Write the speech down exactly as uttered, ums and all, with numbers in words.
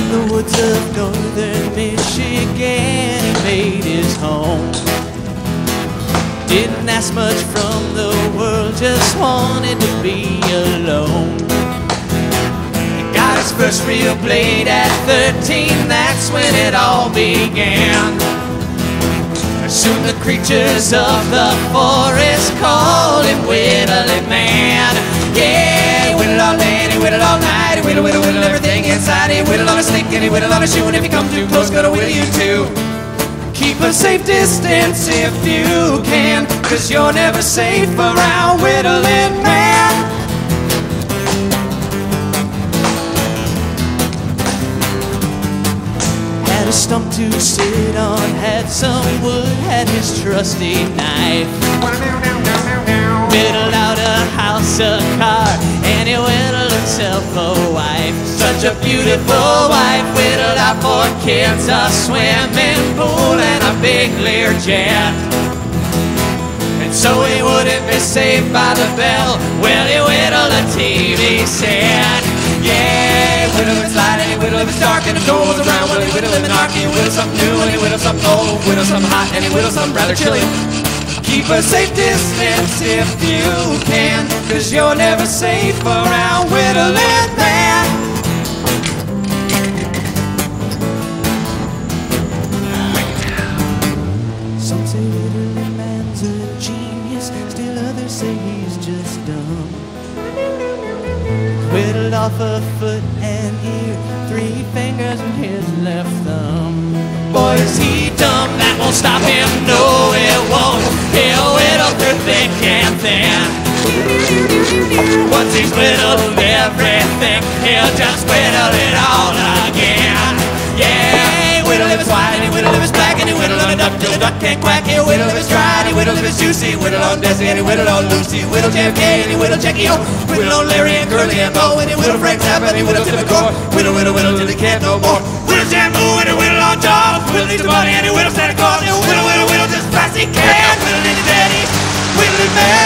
In the woods of northern Michigan, he made his home. Didn't ask much from the world, just wanted to be alone. He got his first real blade at thirteen, that's when it all began. Soon the creatures of the forest called him whittling man. Yeah, he whittled all day and he whittled all night. He whittled, whittled, whittled everything inside. He whittled on a stick and he whittled on a shoe. And if you come too close, gonna whittle you too. Keep a safe distance if you can, 'cause you're never safe around whittling man. Had a stump to sit on, had some wood, had his trusty knife. Whittled out a house, a car, and he whittled himself a wife. Such a beautiful wife, whittled out four kids, a swimming pool and a big Learjet. And so he wouldn't be saved by the bell, well, he whittled a T V set. Yeah, whittle if it's light and he whittle if it's dark and the door was around. Well, he whittle him an arc, he whittle something new and he whittle something old, whittle something hot and he whittle something rather chilly. Keep a safe distance if you can, 'cause you're never safe around whittling man. Some say whittling man's a genius, still others say he's just dumb. Whittled off a foot and ear, three fingers and his left thumb. Boy, is he dumb, that won't stop him, no it won't. He'll whittle through thick and thin. Once he's whittled everything, he'll just whittle it all again. Yeah, he whittle if it's white and he whittle if it's black, and he whittle on a duck till the duck can't quack. He'll whittle if it's dry and he whittle if it's juicy. Whittle on Desi and he whittle on Lucy. Whittle J F K and he whittle Jackie O. Whittle on Larry and Curly and Bo. And he whittle Frank Zappa and he whittle Timmy Core. Whittle, whittle, whittle till he can't no more. Whittle Shampoo and he whittle on Jaws. Whittle Easter Bunny and he whittle Santa Claus. He'll whittle, whittle, whittle just fast he can. Whittle Ninja Daddy, whittling man.